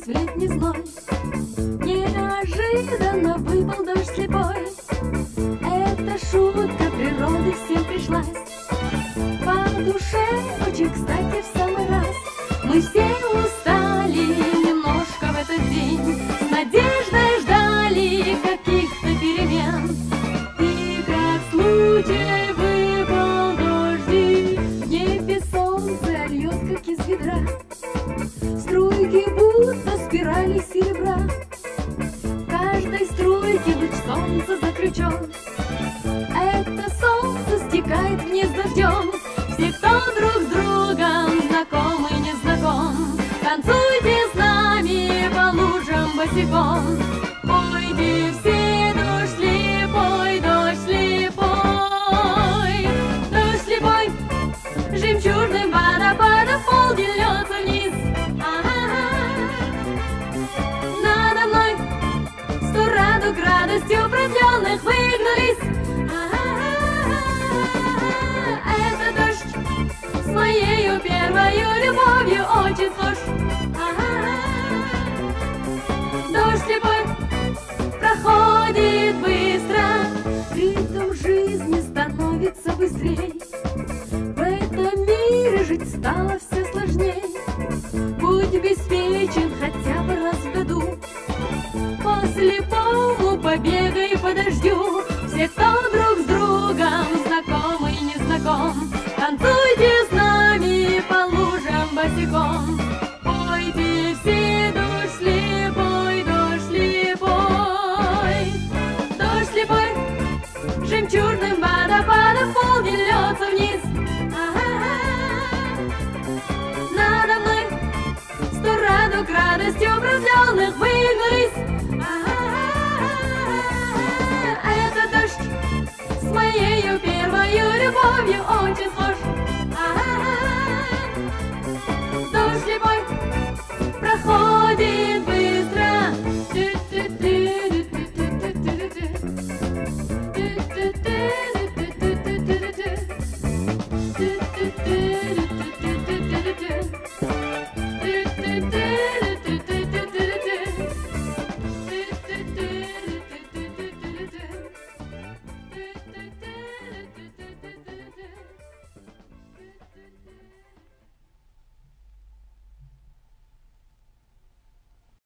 летний зной. Неожиданно выпал дождь слепой. Эта шутка природы всем пришлась. По душе очень кстати в самый раз. Мы все устали немножко в этот день, с надеждой ждали каких-то перемен. И как случай выпал дождик, в небе солнце льет, как из ведра. Струйки будто спирали серебра, в каждой струйке луч солнца заключен. Это солнце стекает вниз дождем. Все, кто друг с другом знаком и не знаком, танцуйте с нами по лужам босиком. Пойте все, дождь слепой, дождь слепой. Дождь слепой, жемчужным водопадом полдень льется вниз. Надо мной 100 радуг радостью продленных выгнулись. Это дождь с моею первою любовью очень схож. Дождь слепой проходит быстро, ритм жизни становится быстрей. В этом мире жить стало все сложней. Будь обеспечен хотя бы раз в году. По слепому побегай по дождю. Все, кто друг с другом знаком и не знаком, танцуйте с нами по лужам босиком. Пойте все, дождь слепой, дождь слепой. Дождь слепой, жемчужным водопадом полдень льется вниз. Надо мной 100 радуг радостью продленных выгнулись. Это дождь с моею первою любовью очень